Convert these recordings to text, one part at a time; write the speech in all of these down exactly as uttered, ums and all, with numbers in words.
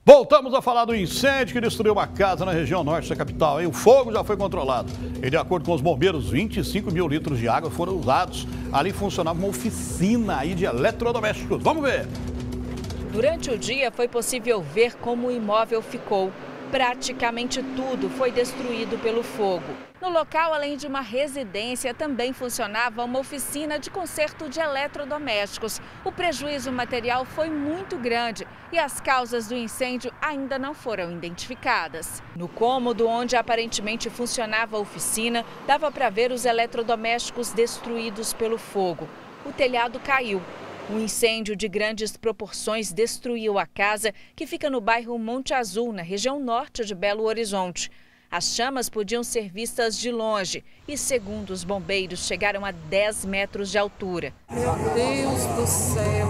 Voltamos a falar do incêndio que destruiu uma casa na região norte da capital. Hein? O fogo já foi controlado. E de acordo com os bombeiros, vinte e cinco mil litros de água foram usados. Ali funcionava uma oficina aí de eletrodomésticos. Vamos ver. Durante o dia foi possível ver como o imóvel ficou. Praticamente tudo foi destruído pelo fogo. No local, além de uma residência, também funcionava uma oficina de conserto de eletrodomésticos. O prejuízo material foi muito grande e as causas do incêndio ainda não foram identificadas. No cômodo onde aparentemente funcionava a oficina, dava para ver os eletrodomésticos destruídos pelo fogo. O telhado caiu. Um incêndio de grandes proporções destruiu a casa, que fica no bairro Monte Azul, na região norte de Belo Horizonte. As chamas podiam ser vistas de longe e, segundo os bombeiros, chegaram a dez metros de altura. Meu Deus do céu!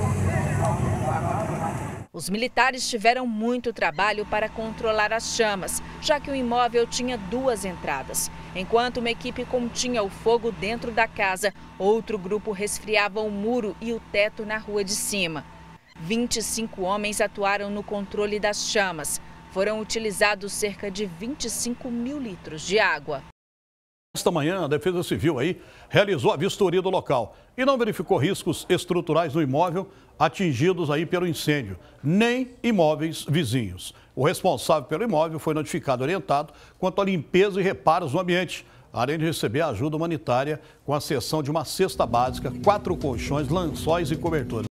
Os militares tiveram muito trabalho para controlar as chamas, já que o imóvel tinha duas entradas. Enquanto uma equipe continha o fogo dentro da casa, outro grupo resfriava o muro e o teto na rua de cima. vinte e cinco homens atuaram no controle das chamas. Foram utilizados cerca de vinte e cinco mil litros de água. Esta manhã, a Defesa Civil aí realizou a vistoria do local e não verificou riscos estruturais no imóvel atingidos aí pelo incêndio, nem imóveis vizinhos. O responsável pelo imóvel foi notificado e orientado quanto à limpeza e reparos no ambiente, além de receber a ajuda humanitária com a cessão de uma cesta básica, quatro colchões, lençóis e cobertores.